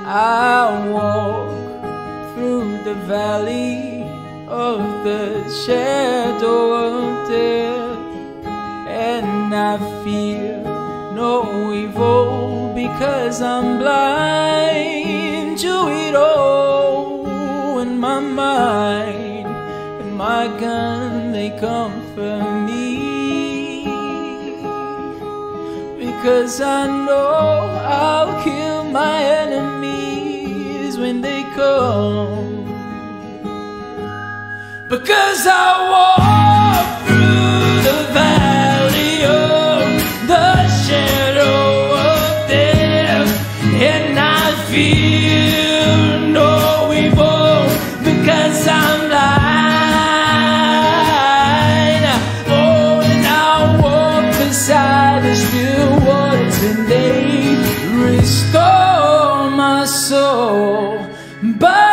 I walk through the valley of the shadow of death, and I fear no evil because I'm blind to it all. In my mind and my gun, they comfort me, because I know I'll kill my enemies when they come. Because I walk through the valley of the shadow of death, and I fear no evil because I'm blind. Oh, and I walk beside the still waters, and they restore my soul. But